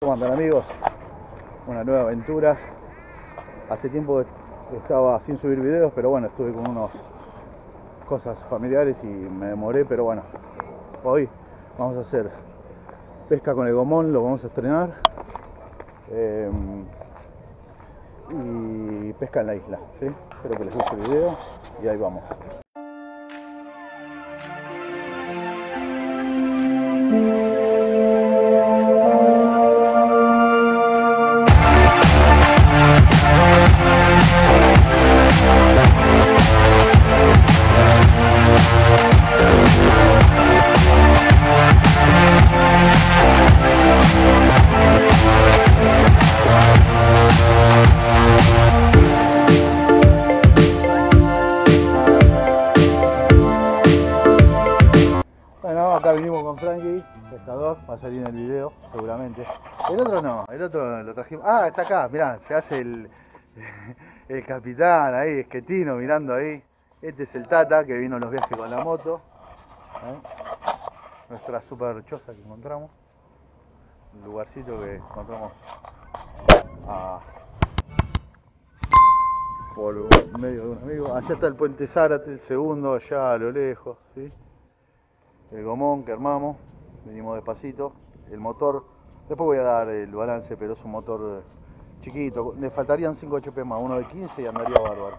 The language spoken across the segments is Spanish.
¿Cómo andan, amigos? Una nueva aventura. Hace tiempo estaba sin subir videos, pero bueno, estuve con unas cosas familiares y me demoré, pero bueno, hoy vamos a hacer pesca con el gomón, lo vamos a estrenar, y pesca en la isla, ¿sí? Espero que les guste el video y ahí vamos. Acá vinimos con Frankie, pescador, va a salir en el video seguramente. El otro no, el otro lo trajimos. Ah, está acá, mirá, se hace el capitán ahí, esquetino, mirando ahí. Este es el Tata que vino en los viajes con la moto. Nuestra super choza que encontramos. Un lugarcito que encontramos por medio de un amigo. Allá está el puente Zárate, el segundo, allá a lo lejos, ¿sí? El gomón que armamos, venimos despacito, el motor, después voy a dar el balance, pero es un motor chiquito, le faltarían 5 HP más, uno de 15 y andaría bárbaro.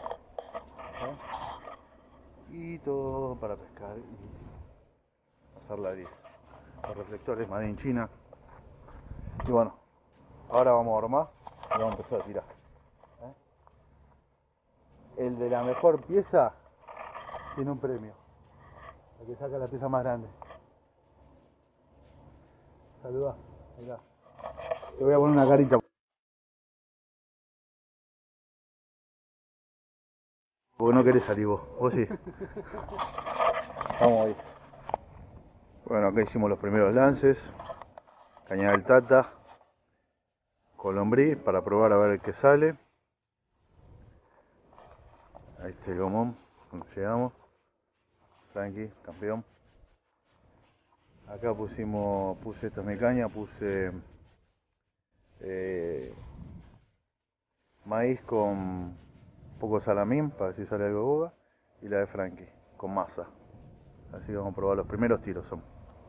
Y todo para pescar y hacer la 10. Los reflectores made in China. Y bueno, ahora vamos a armar y vamos a empezar a tirar. El de la mejor pieza tiene un premio. El que saca la pieza más grande. Saluda, mirá. Te voy a poner una carita. Porque no querés salir vos sí. Vamos ahí. Bueno, acá hicimos los primeros lances. Cañada del Tata. Colombrí para probar a ver qué sale. Ahí está el gomón, cuando llegamos. Frankie, campeón. Acá puse esta es mi caña, puse maíz con poco salamín para ver si sale algo de boga, y la de Frankie con masa. Así que vamos a probar los primeros tiros. Son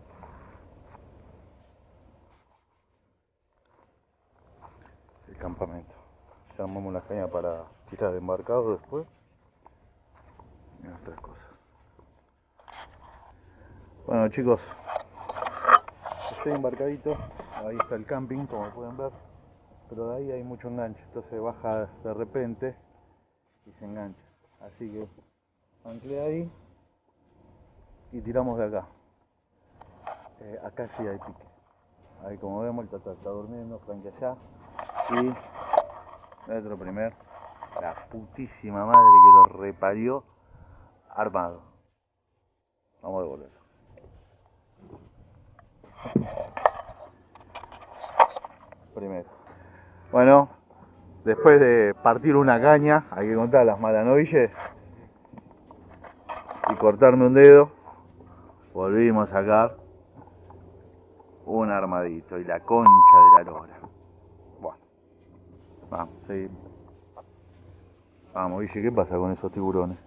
el campamento. Ya armamos la caña para tirar de embarcado después y otras cosas. Bueno, chicos, estoy embarcadito. Ahí está el camping, como pueden ver, pero de ahí hay mucho enganche, entonces baja de repente y se engancha. Así que anclé ahí y tiramos de acá. Acá sí hay pique. Ahí, como vemos, el Tata está durmiendo, Frankie allá. Y nuestro primer, la putísima madre que lo reparió, armado. Vamos a devolverlo. Primero. Bueno, después de partir una caña, hay que contar las malanovilles y cortarme un dedo, volvimos a sacar un armadito y la concha de la lora. Bueno, vamos, seguimos. Vamos, Guille, ¿qué pasa con esos tiburones?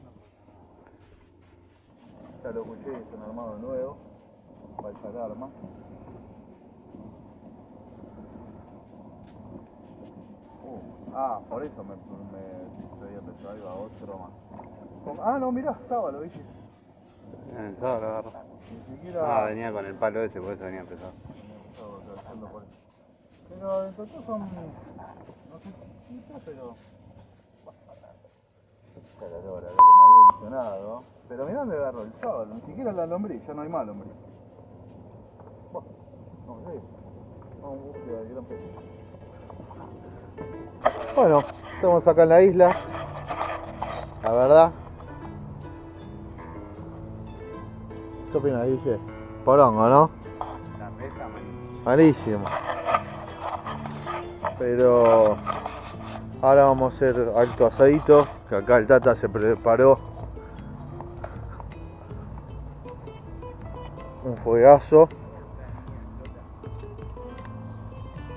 Ya lo escuché, es un armado nuevo, falsa alarma. Por eso me había pensado, ahí va otro más. No, mirá, sábalo, Guille. El sábado lo agarro. Ni siquiera... venía con el palo ese, por eso venía pesado. Pero en total son... no sé chiquitos, pero... Caradora, lo que me había ilusionado. Pero mirá dónde agarró el sábado, ni siquiera la lombriz, ya no hay más lombriz. Bueno, no sé. Vamos a buscar el gran pez. Bueno, estamos acá en la isla. La verdad. ¿Qué opinas, Guille? Porongo, ¿no? La pesca, malísimo. Pero ahora vamos a hacer alto asadito, que acá el Tata se preparó un fuegazo.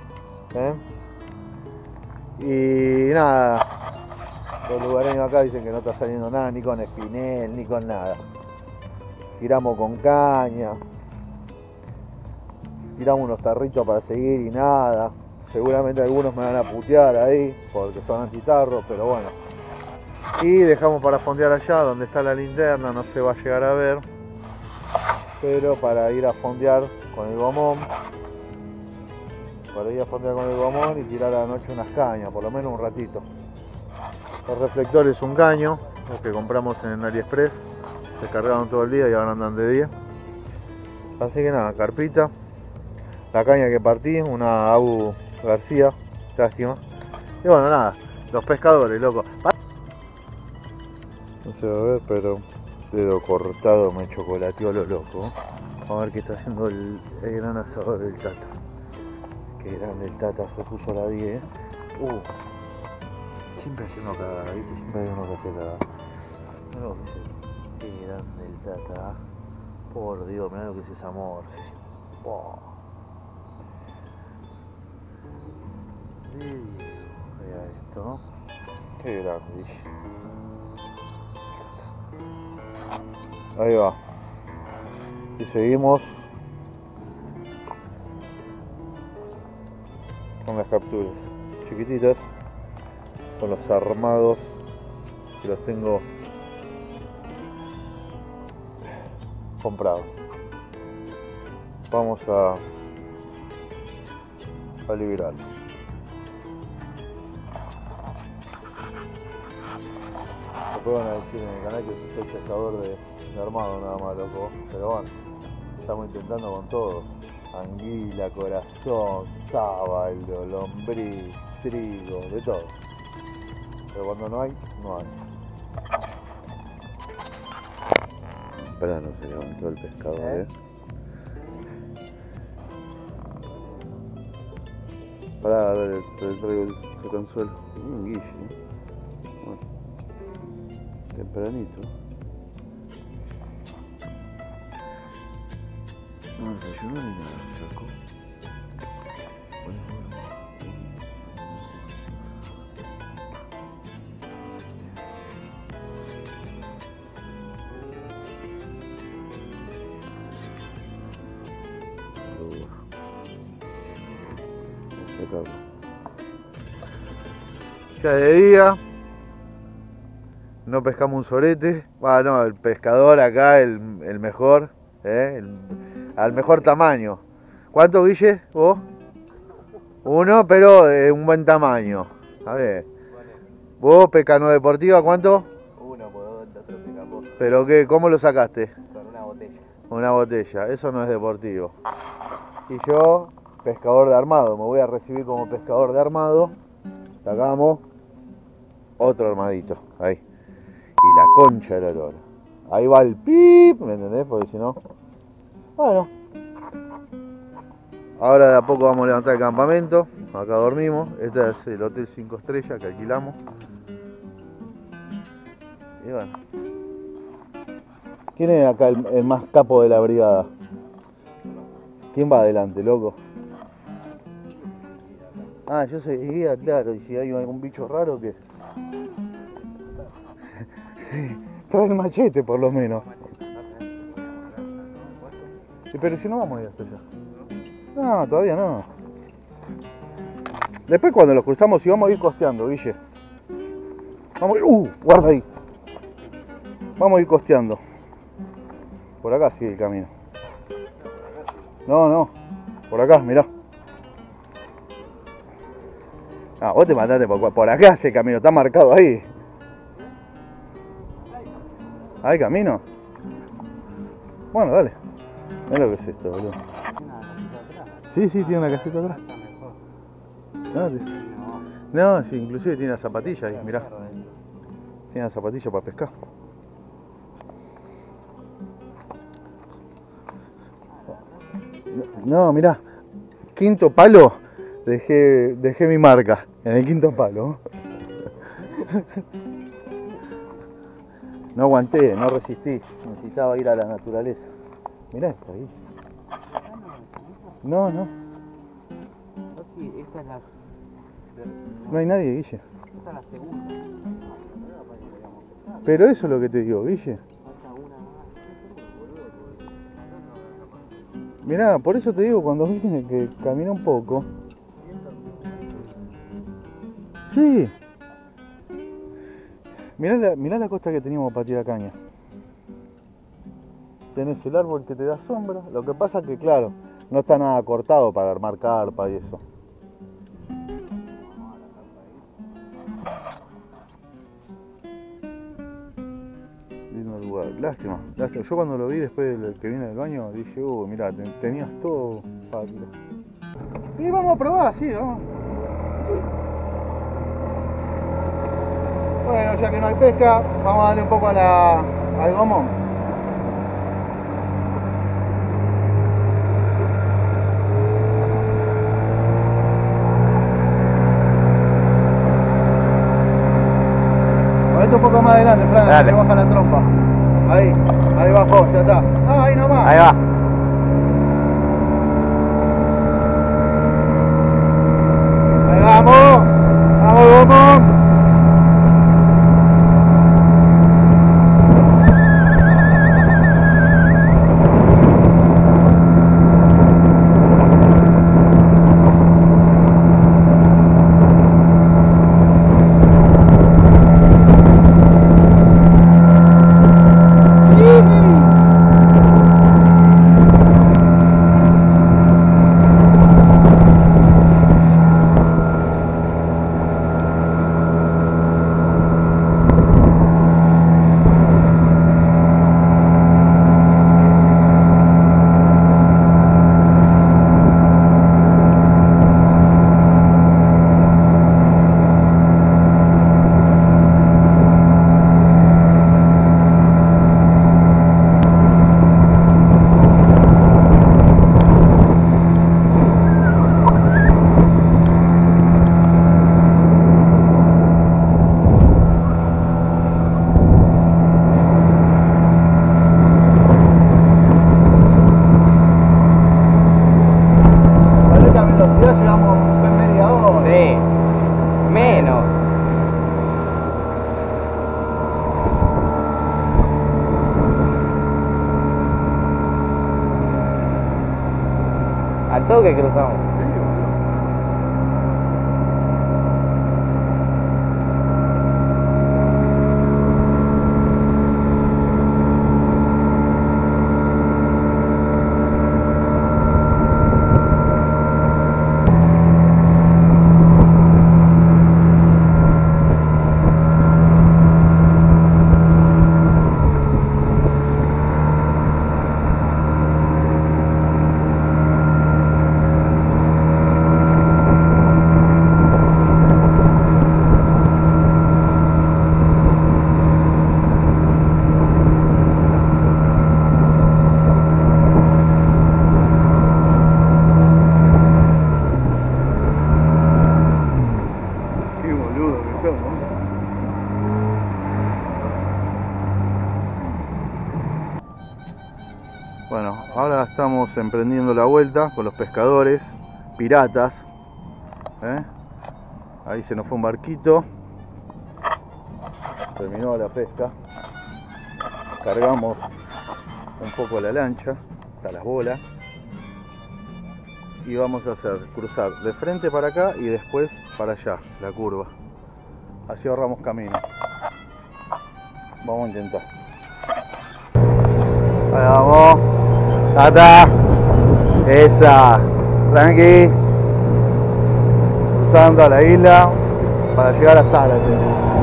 Y nada, los lugareños acá dicen que no está saliendo nada, ni con espinel, ni con nada. Tiramos con caña, tiramos unos tarritos para seguir y nada. Seguramente algunos me van a putear ahí porque son antitarros, pero bueno. Y dejamos para fondear allá donde está la linterna, no se va a llegar a ver, pero para ir a fondear con el gomón, y tirar a la noche unas cañas, por lo menos un ratito. Los reflectores un caño, los que compramos en AliExpress, se cargaron todo el día y ahora andan de día. Así que nada, carpita, la caña que partí, una Abu García, lástima. Y bueno, nada, los pescadores, loco. No se va a ver, pero dedo cortado me chocolateó lo loco. Vamos a ver qué está haciendo el gran asador del Tata. Qué grande el Tata, se puso la 10. Siempre hace uno cagada, ¿viste? Siempre hay uno que hace cagada. Mirá lo que es eso. Qué grande el Tata. Por Dios, mirá lo que es esa morse. Vea esto. Qué grande. Ahí va. Y seguimos con las capturas chiquititas, con los armados que los tengo comprados. Vamos a liberarlo. Después van a decir en el canal que soy pescador de armado nada más, loco, pero bueno, estamos intentando con todo: anguila, corazón, sábalo, lombriz, trigo, de todo. Pero cuando no hay, no hay. Espera, no se levantó el pescado, Pará, dale, te traigo el consuelo. Un guille, Bueno, tempranito. No desayunó ni nada, sacó. Ya de día, no pescamos un sorete. No, el pescador acá, el mejor, al mejor tamaño. ¿Cuánto, Guille? ¿Vos? Uno, pero de un buen tamaño. A ver. ¿Vos, pesca no deportiva, cuánto? Uno, por otro pesca poco. ¿Pero qué? ¿Cómo lo sacaste? Con una botella. Una botella, eso no es deportivo. Y yo, pescador de armado, me voy a recibir como pescador de armado. Sacamos otro armadito, ahí. Y la concha de la lora. Ahí va el pip, ¿me entendés? Porque si no... Bueno. Ahora de a poco vamos a levantar el campamento. Acá dormimos. Este es el hotel 5 estrellas que alquilamos. Y bueno. ¿Quién es acá el más capo de la brigada? ¿Quién va adelante, loco? Ah, yo soy guía, claro. ¿Y si hay algún bicho raro, qué? Trae el machete, por lo menos. Pero si no vamos a ir hasta allá. No, todavía no. Después cuando los cruzamos, si vamos a ir costeando, Guille. Vamos a ir... guarda ahí. Vamos a ir costeando. Por acá sigue el camino. No. Por acá, mirá. Ah, vos te mataste por acá ese camino, está marcado ahí. ¿Hay camino? Bueno, dale. Mira lo que es esto, boludo. Sí, tiene una caseta atrás. No, sí, inclusive tiene una zapatilla ahí, mirá. Tiene una zapatilla para pescar. No, mirá. Quinto palo, dejé mi marca en el quinto palo. No aguanté, no resistí, necesitaba ir a la naturaleza. Mirá esto ahí. No. Sí, es Esta es la... No hay nadie, Guille. Esta es la segunda. Pero eso es lo que te digo, Guille. Falta una más. Mirá, por eso te digo, cuando viste que camina un poco. Sí. Mirá la costa que teníamos para tirar caña. Tenés el árbol que te da sombra. Lo que pasa es que, claro, no está nada cortado para armar carpa y eso. Lindo lugar. Lástima. Yo cuando lo vi después del que vine del baño dije, mirá, tenías todo para tirar. Y vamos a probar, sí, vamos. Bueno, ya que no hay pesca, vamos a darle un poco al gomón. Ponete un poco más adelante, Fran, Dale. que baja la trompa. Ahí bajó, ya está. Ah, ahí nomás. Ahí va. Ahí vamos. Vamos, gomón. Al toque cruzamos. Bueno, ahora estamos emprendiendo la vuelta con los pescadores, piratas. Ahí se nos fue un barquito. Terminó la pesca. Cargamos un poco la lancha, hasta las bolas. Y vamos a hacer cruzar de frente para acá y después para allá, la curva. Así ahorramos camino. Vamos a intentar. Ahí vamos. Tata. Esa. Tranqui. Cruzando a la isla para llegar a Zárate.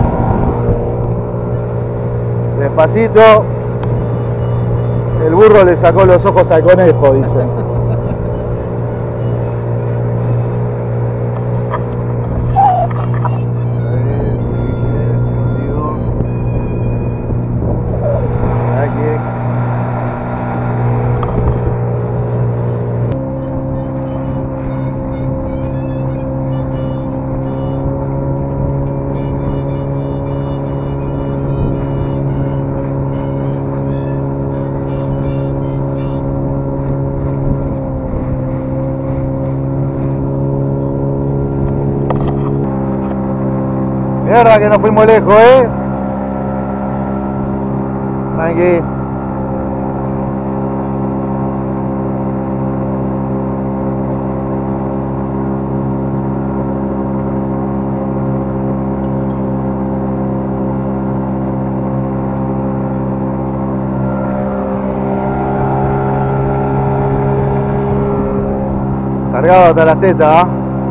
Despacito. El burro le sacó los ojos al conejo, dicen. Mierda que no fuimos lejos, Tranqui. Cargado hasta las tetas,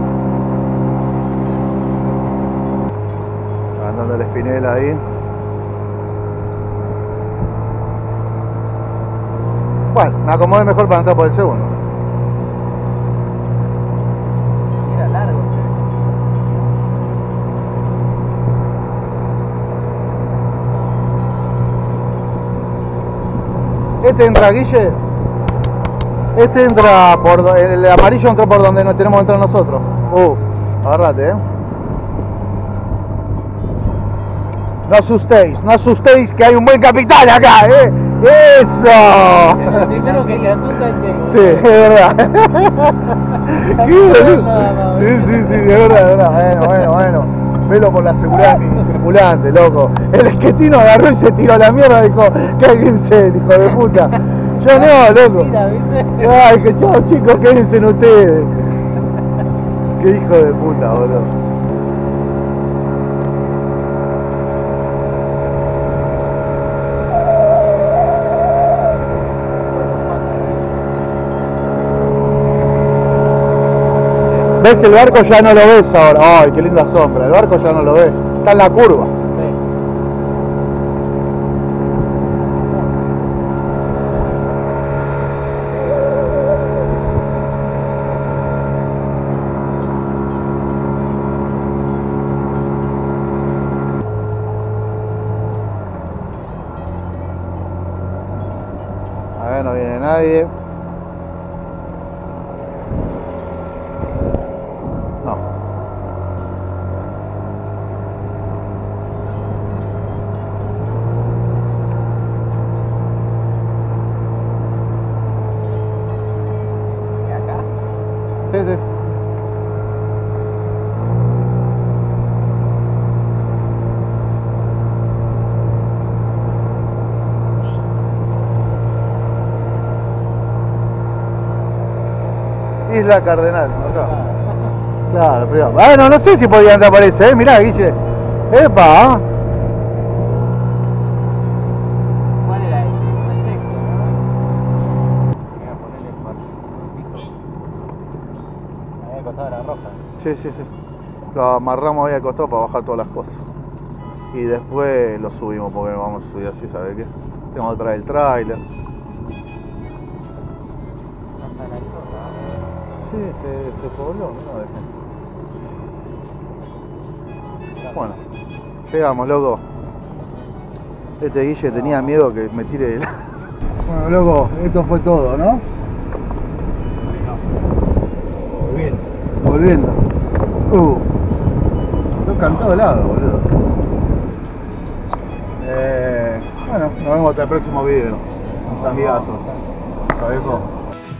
andando el Espinela ahí. Bueno, me acomodé mejor para entrar por el segundo. Era largo, Este entra, Guille. Este entra por... El amarillo entró por donde no tenemos que entrar nosotros. Agárrate, No asustéis que hay un buen capitán acá, ¡Eso! Primero que te asusta el tema. Sí, es verdad. Sí, es verdad. Bueno. Velo por la seguridad de mi tripulante, loco. El esquetino agarró y se tiró a la mierda y dijo, cállense, hijo de puta. Yo no, loco. Mira, ¿viste? Ay, que chao chicos, quédense ustedes. Qué hijo de puta, boludo. ¿Ves el barco? Ya no lo ves ahora. Ay, qué linda sombra. El barco ya no lo ves. Está en la curva. A ver, no viene nadie. No. ¿Y acá? Sí. Isla Cardenal, acá. Claro, pero bueno, no sé si podía andar por ese, mirá, Guille. ¡Epa! ¿Cuál era ese? El sexto, ¿no? Voy a ponerle el pico. Ahí al costado de la roja. Sí. Lo amarramos ahí al costado para bajar todas las cosas. Y después lo subimos porque vamos a subir así, ¿sabes qué? Tenemos que traer el tráiler. Hasta la chota. Sí, se pobló, no dejen. Bueno, llegamos, loco. Este Guille tenía miedo que me tire de la... Bueno, loco, esto fue todo, ¿no? Volviendo. Toca en todos lados, boludo. Bueno, nos vemos hasta el próximo video. Amigazos. Hasta luego.